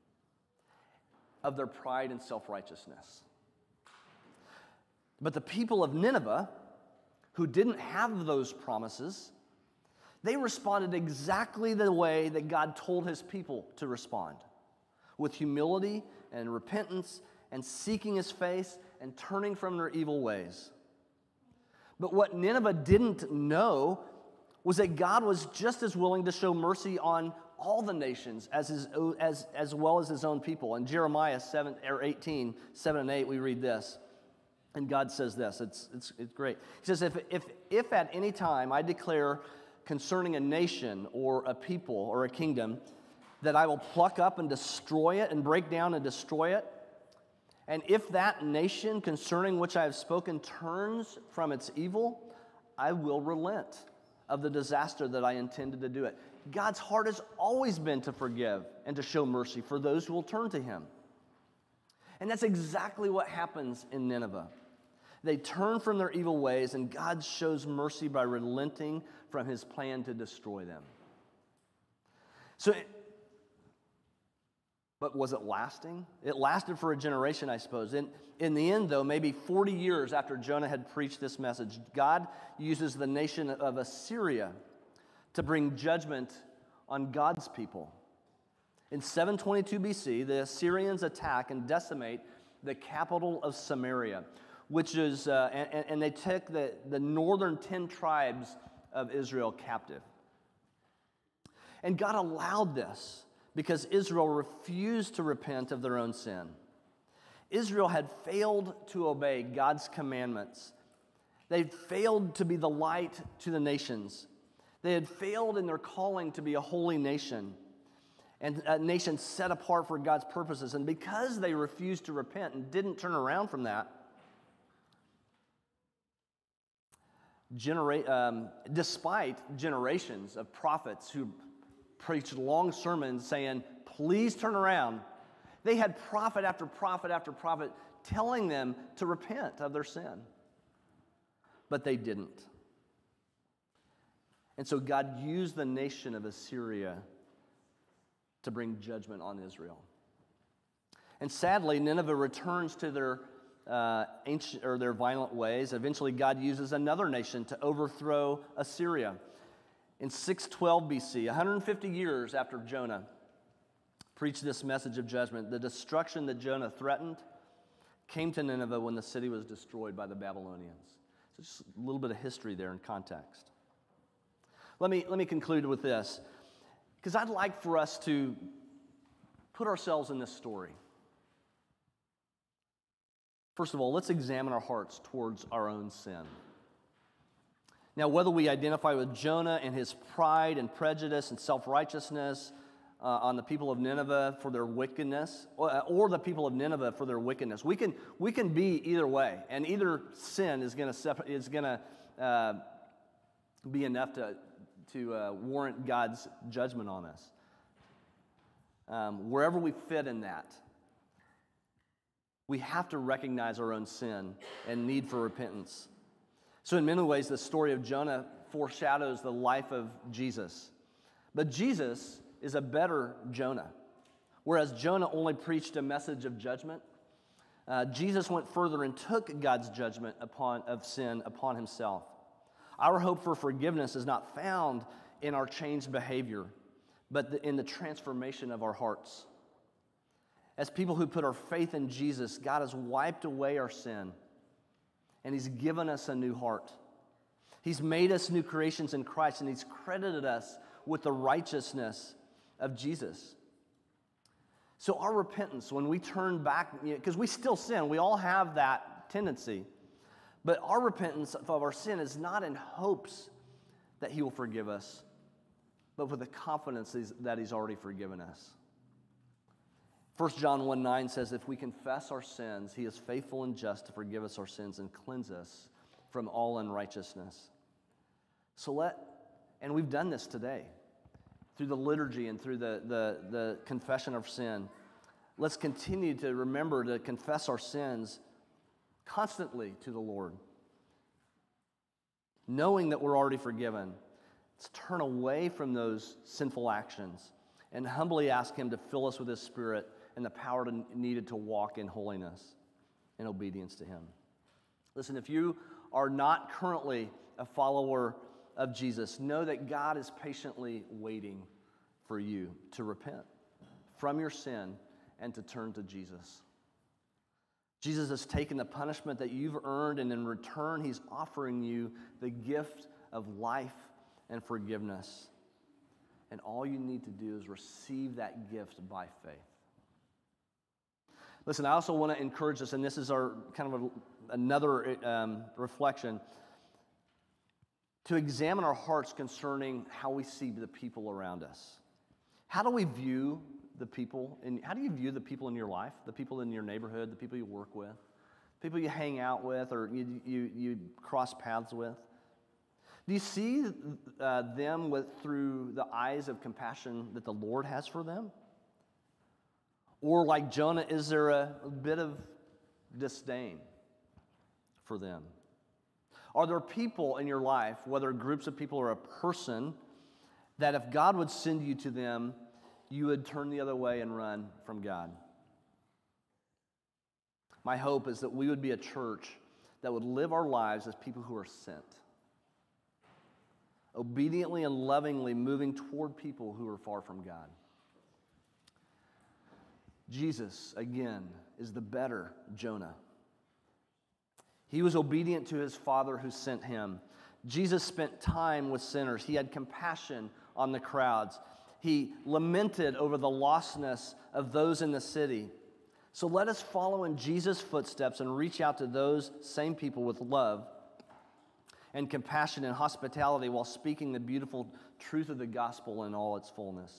of their pride and self-righteousness. But the people of Nineveh, who didn't have those promises, they responded exactly the way that God told his people to respond, with humility and repentance and seeking his face and turning from their evil ways. But what Nineveh didn't know was that God was just as willing to show mercy on all the nations as well as his own people. In Jeremiah 18, 7 and 8, we read this. And God says this, it's great. He says, if at any time I declare concerning a nation or a people or a kingdom that I will pluck up and destroy it and break down and destroy it, and if that nation concerning which I have spoken turns from its evil, I will relent of the disaster that I intended to do it. God's heart has always been to forgive and to show mercy for those who will turn to him. And that's exactly what happens in Nineveh. They turn from their evil ways, and God shows mercy by relenting from his plan to destroy them. But was it lasting? It lasted for a generation, I suppose. In the end, though, maybe 40 years after Jonah had preached this message, God uses the nation of Assyria to bring judgment on God's people. In 722 BC, the Assyrians attack and decimate the capital of Samaria, which is, and they took the northern 10 tribes of Israel captive. And God allowed this because Israel refused to repent of their own sin. Israel had failed to obey God's commandments. They had failed to be the light to the nations. They had failed in their calling to be a holy nation and a nation set apart for God's purposes. And because they refused to repent and didn't turn around from that, despite generations of prophets who preached long sermons saying, please turn around, they had prophet after prophet after prophet telling them to repent of their sin. But they didn't. And so God used the nation of Assyria to bring judgment on Israel. And sadly, Nineveh returns to their ancient or their violent ways. Eventually, God uses another nation to overthrow Assyria. In 612 BC, 150 years after Jonah preached this message of judgment, the destruction that Jonah threatened came to Nineveh when the city was destroyed by the Babylonians. So just a little bit of history there in context. Let me conclude with this, because I'd like for us to put ourselves in this story. First of all, let's examine our hearts towards our own sin. Now, whether we identify with Jonah and his pride and prejudice and self-righteousness, on the people of Nineveh for their wickedness, or the people of Nineveh for their wickedness. We can be either way, and either sin is going to be enough to warrant God's judgment on us. Wherever we fit in that, we have to recognize our own sin and need for repentance. So in many ways, the story of Jonah foreshadows the life of Jesus. But Jesus is a better Jonah. Whereas Jonah only preached a message of judgment, Jesus went further and took God's judgment of sin upon himself. Our hope for forgiveness is not found in our changed behavior, but in the transformation of our hearts. As people who put our faith in Jesus, God has wiped away our sin, and he's given us a new heart. He's made us new creations in Christ, and he's credited us with the righteousness of Jesus. So our repentance, when we turn back, because we still sin, we all have that tendency, but our repentance of our sin is not in hopes that he will forgive us, but with the confidence that he's already forgiven us. 1 John 1:9 says, if we confess our sins, he is faithful and just to forgive us our sins and cleanse us from all unrighteousness. And we've done this today through the liturgy and through the confession of sin. Let's continue to remember to confess our sins constantly to the Lord, knowing that we're already forgiven. Let's turn away from those sinful actions and humbly ask him to fill us with his Spirit and the power needed to walk in holiness and obedience to him. Listen, if you are not currently a follower of Jesus, know that God is patiently waiting for you to repent from your sin and to turn to Jesus. Jesus has taken the punishment that you've earned, and in return, he's offering you the gift of life and forgiveness. And all you need to do is receive that gift by faith. Listen, I also want to encourage us, and this is our kind of another reflection, to examine our hearts concerning how we see the people around us. How do we view the people? How do you view the people in your life, the people in your neighborhood, the people you work with, people you hang out with, or you cross paths with? Do you see them through the eyes of compassion that the Lord has for them? Or like Jonah, is there a bit of disdain for them? Are there people in your life, whether groups of people or a person, that if God would send you to them, you would turn the other way and run from God? My hope is that we would be a church that would live our lives as people who are sent, obediently and lovingly moving toward people who are far from God. Jesus, again, is the better Jonah. He was obedient to his Father who sent him. Jesus spent time with sinners. He had compassion on the crowds. He lamented over the lostness of those in the city. So let us follow in Jesus' footsteps and reach out to those same people with love and compassion and hospitality while speaking the beautiful truth of the gospel in all its fullness.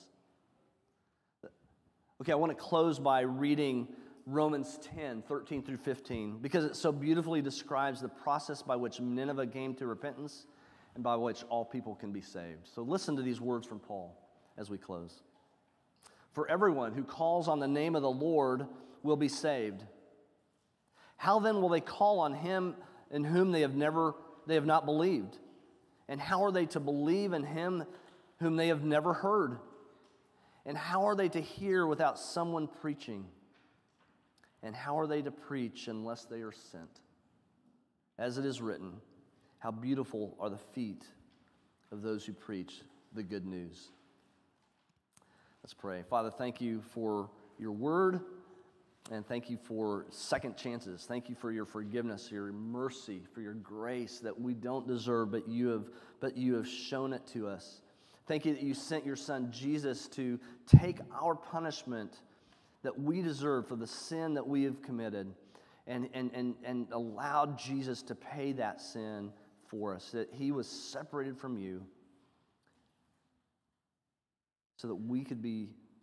Okay, I want to close by reading Romans 10:13 through 15, because it so beautifully describes the process by which Nineveh came to repentance and by which all people can be saved. So listen to these words from Paul as we close. For everyone who calls on the name of the Lord will be saved. How then will they call on him in whom they have not believed? And how are they to believe in him whom they have never heard? And how are they to hear without someone preaching? And how are they to preach unless they are sent? As it is written, how beautiful are the feet of those who preach the good news. Let's pray. Father, thank you for your word, and thank you for second chances. Thank you for your forgiveness, your mercy, for your grace that we don't deserve, but you have shown it to us. Thank you that you sent your son Jesus to take our punishment that we deserve for the sin that we have committed, and allowed Jesus to pay that sin for us, that he was separated from you so that we could be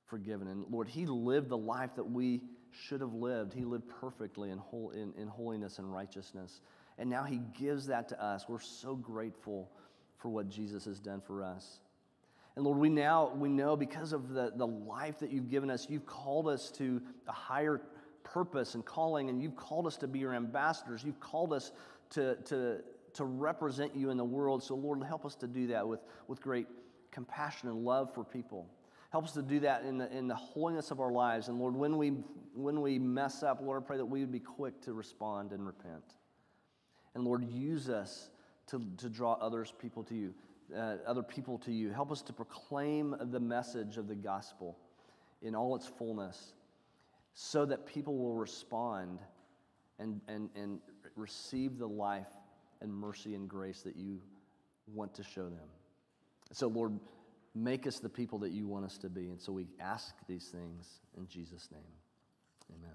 forgiven. And Lord, he lived the life that we should have lived. He lived perfectly in holiness and righteousness. And now he gives that to us. We're so grateful for what Jesus has done for us. And Lord, we know because of the life that you've given us, you've called us to a higher purpose and calling, and you've called us to be your ambassadors. You've called us to represent you in the world. So Lord, help us to do that with great compassion and love for people. Help us to do that in the holiness of our lives. And Lord, when we mess up, Lord, I pray that we would be quick to respond and repent. And Lord, use us to draw other people to you. Help us to proclaim the message of the gospel in all its fullness, so that people will respond and receive the life and mercy and grace that you want to show them. So Lord, make us the people that you want us to be. And so we ask these things in Jesus' name. Amen.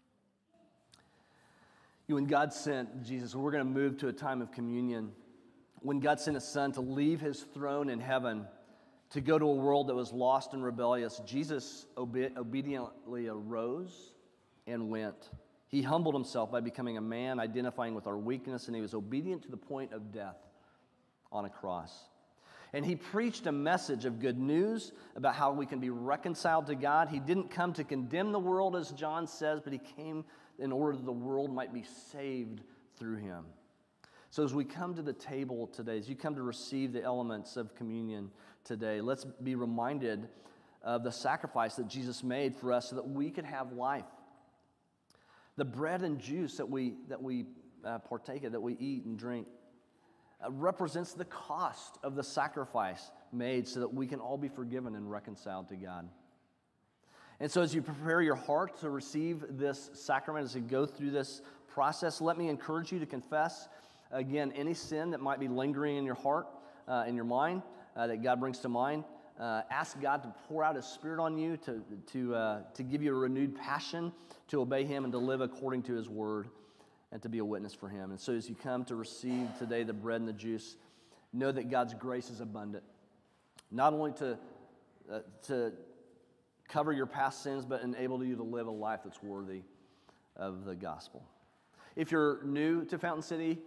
When God sent Jesus, we're going to move to a time of communion. When God sent his son to leave his throne in heaven to go to a world that was lost and rebellious, Jesus obediently arose and went. He humbled himself by becoming a man, identifying with our weakness, and he was obedient to the point of death on a cross. And he preached a message of good news about how we can be reconciled to God. He didn't come to condemn the world, as John says, but he came in order that the world might be saved through him. So as we come to the table today, as you come to receive the elements of communion today, let's be reminded of the sacrifice that Jesus made for us so that we could have life. The bread and juice that we partake of, that we eat and drink, represents the cost of the sacrifice made so that we can all be forgiven and reconciled to God. And so as you prepare your heart to receive this sacrament, as you go through this process, let me encourage you to confess, again, any sin that might be lingering in your heart, in your mind, that God brings to mind. Ask God to pour out his Spirit on you, to give you a renewed passion to obey him and to live according to his word and to be a witness for him. And so as you come to receive today the bread and the juice, know that God's grace is abundant, not only to cover your past sins, but enable you to live a life that's worthy of the gospel. If you're new to Fountain City,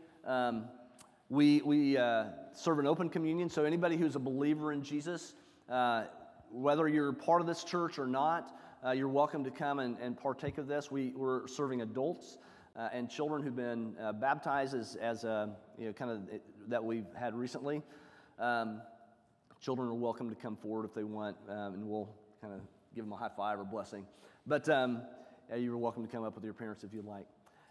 we serve an open communion, so anybody who's a believer in Jesus, whether you're part of this church or not, you're welcome to come and partake of this. We're serving adults and children who've been baptized as kind of that we've had recently. Children are welcome to come forward if they want, and we'll kind of give them a high five or blessing. But you're welcome to come up with your parents if you'd like.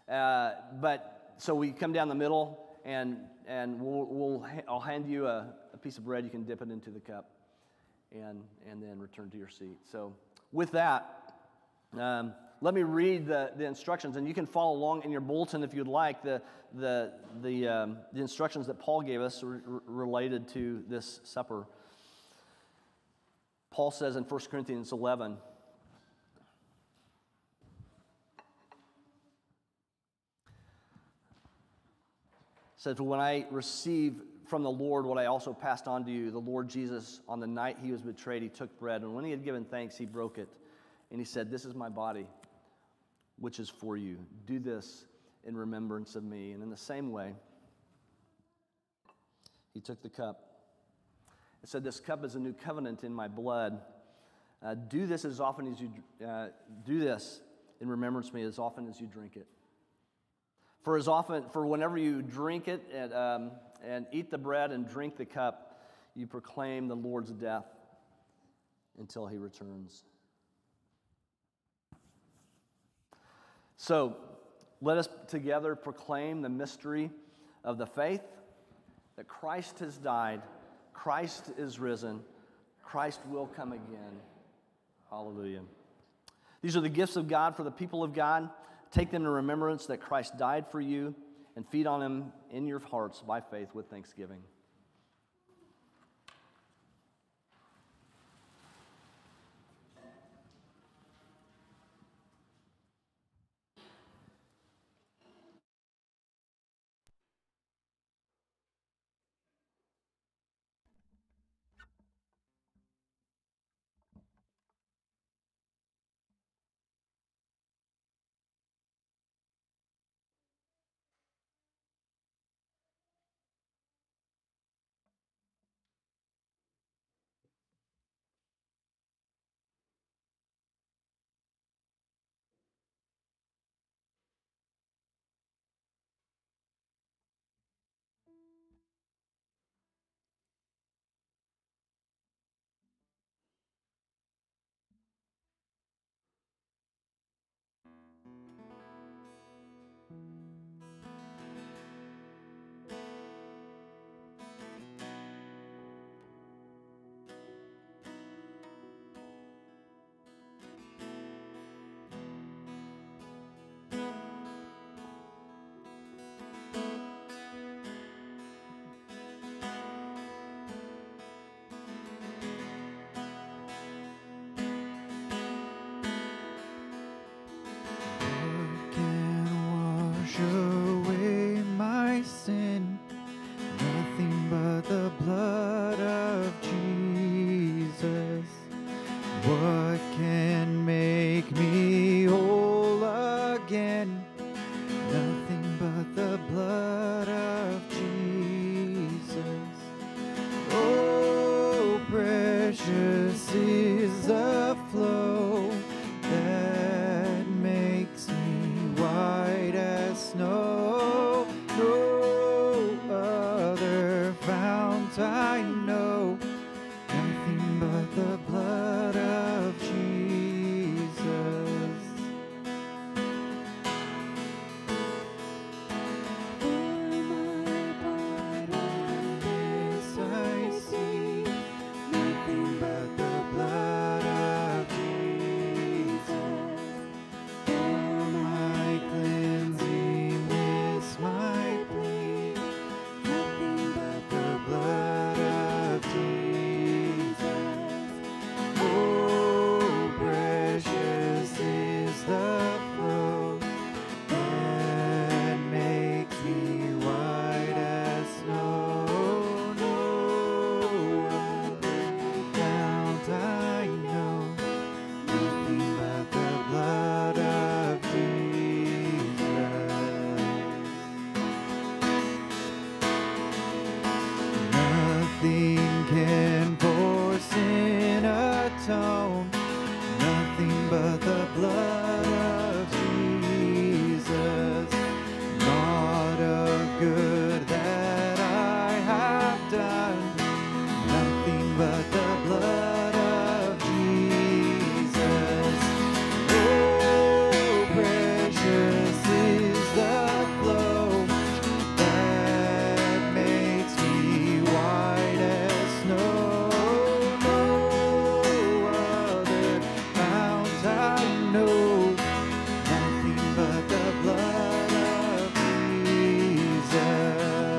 So we come down the middle, and I'll hand you a piece of bread. You can dip it into the cup, and then return to your seat. So with that, let me read the instructions, and you can follow along in your bulletin if you'd like. The instructions that Paul gave us related to this supper. Paul says in 1 Corinthians 11, says, "When I received from the Lord what I also passed on to you, the Lord Jesus, on the night he was betrayed, he took bread, and when he had given thanks, he broke it, and he said, 'This is my body, which is for you. Do this in remembrance of me.' And in the same way, he took the cup. It said, 'This cup is a new covenant in my blood. Do this as often as you do this in remembrance of me, as often as you drink it. For whenever you drink it and eat the bread and drink the cup, you proclaim the Lord's death until he returns.'" So let us together proclaim the mystery of the faith, that Christ has died, Christ is risen, Christ will come again. Hallelujah. These are the gifts of God for the people of God. Take them in remembrance that Christ died for you, and feed on him in your hearts by faith with thanksgiving. What can make me whole again? Nothing but the blood of Jesus. Oh, precious is the flow that makes me white as snow. No other fount I know, nothing but the blood of Jesus. Nothing can for sin atone, nothing but the blood of Jesus. Not of good that I have done, nothing but the blood of Jesus. Oh, precious is the flow that makes me white as snow. No other fount I know, nothing but the blood of Jesus.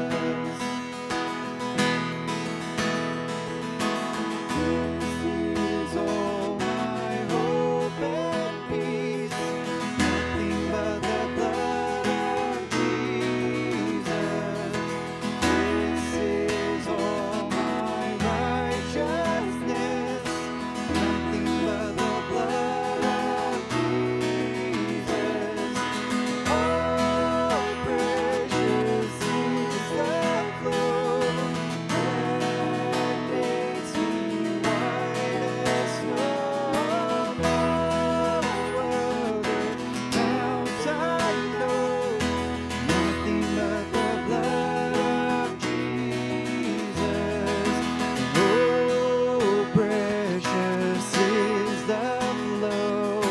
This is all my hope and peace, nothing but the blood of Jesus. This is all my righteousness, nothing but the blood of Jesus. Oh, precious is the flow that makes me white as snow. No other fount I know, nothing but the blood of Jesus. Oh, precious is the flow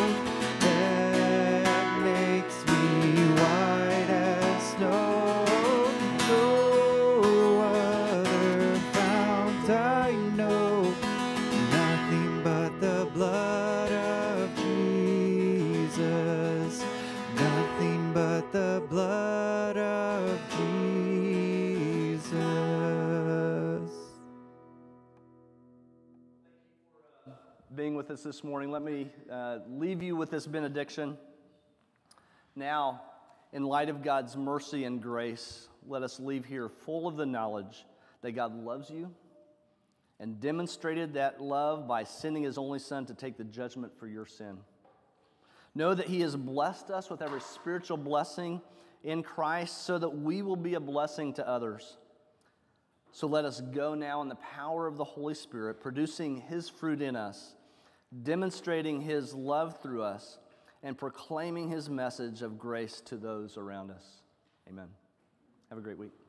that makes me white as snow. No other fount I know, nothing but the blood of Jesus. Nothing but the blood of Jesus. Being with us this morning, let me leave you with this benediction. Now, in light of God's mercy and grace, let us leave here full of the knowledge that God loves you and demonstrated that love by sending His only Son to take the judgment for your sin. Know that He has blessed us with every spiritual blessing in Christ so that we will be a blessing to others. So let us go now in the power of the Holy Spirit, producing His fruit in us, demonstrating His love through us, and proclaiming His message of grace to those around us. Amen. Have a great week.